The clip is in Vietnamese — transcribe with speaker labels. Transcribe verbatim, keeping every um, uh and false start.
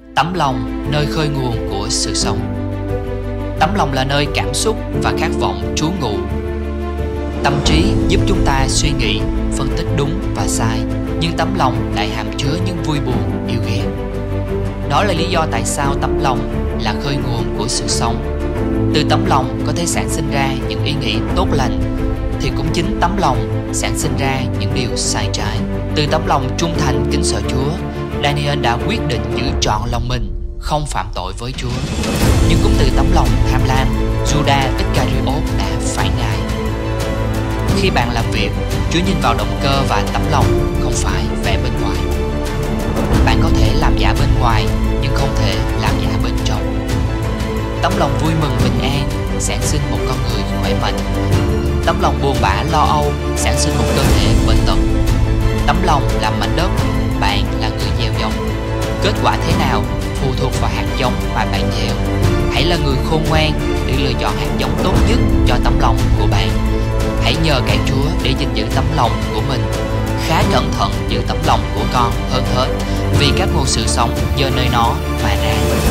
Speaker 1: Tấm lòng, nơi khơi nguồn của sự sống. Tấm lòng là nơi cảm xúc và khát vọng trú ngụ. Tâm trí giúp chúng ta suy nghĩ, phân tích đúng và sai, nhưng tấm lòng lại hàm chứa những vui buồn, yêu ghét. Đó là lý do tại sao tấm lòng là khơi nguồn của sự sống. Từ tấm lòng có thể sản sinh ra những ý nghĩ tốt lành, thì cũng chính tấm lòng sản sinh ra những điều sai trái. Từ tấm lòng trung thành kính sợ Chúa, Daniel đã quyết định giữ trọn lòng mình, không phạm tội với Chúa. Nhưng cũng từ tấm lòng tham lam, Judas Iscariot đã phản ngại. Khi bạn làm việc, Chúa nhìn vào động cơ và tấm lòng, không phải vẻ bên ngoài. Bạn có thể làm giả bên ngoài, nhưng không thể làm giả bên trong. Tấm lòng vui mừng bình an sản sinh một con người khỏe mạnh. Tấm lòng buồn bã lo âu sản sinh một cơ thể bệnh tật. Tấm lòng làm mảnh đất, bạn là người gieo giống. Kết quả thế nào phụ thuộc vào hạt giống mà bạn gieo. Hãy là người khôn ngoan để lựa chọn hạt giống tốt nhất cho tấm lòng của bạn. Hãy nhờ cậy Chúa để gìn giữ tấm lòng của mình. Khá cẩn thận giữ tấm lòng của con hơn hết, vì các nguồn sự sống do nơi nó mà ra.